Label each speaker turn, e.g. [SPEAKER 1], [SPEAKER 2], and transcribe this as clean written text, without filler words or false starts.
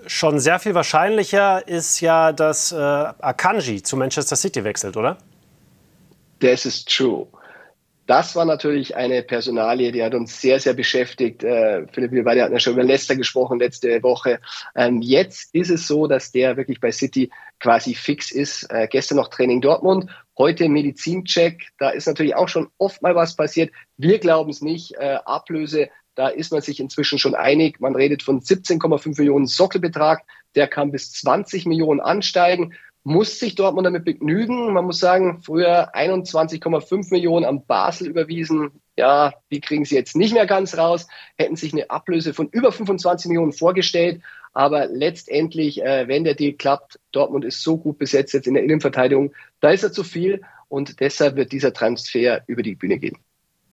[SPEAKER 1] schon sehr viel wahrscheinlicher ist ja, dass Akanji zu Manchester City wechselt, oder?
[SPEAKER 2] Das ist true. Das war natürlich eine Personalie, die hat uns sehr, sehr beschäftigt. Philipp, wir beide hatten ja schon über Leicester gesprochen letzte Woche. Jetzt ist es so, dass der wirklich bei City quasi fix ist. Gestern noch Training Dortmund, heute Medizincheck. Da ist natürlich auch schon oft mal was passiert. Wir glauben es nicht. Ablöse, da ist man sich inzwischen schon einig. Man redet von 17,5 Millionen Sockelbetrag. Der kann bis 20 Millionen ansteigen. Muss sich Dortmund damit begnügen? Man muss sagen, früher 21,5 Millionen an Basel überwiesen. Ja, die kriegen sie jetzt nicht mehr ganz raus. Hätten sich eine Ablöse von über 25 Millionen vorgestellt. Aber letztendlich, wenn der Deal klappt, Dortmund ist so gut besetzt jetzt in der Innenverteidigung, da ist er zu viel. Und deshalb wird dieser Transfer über die Bühne gehen.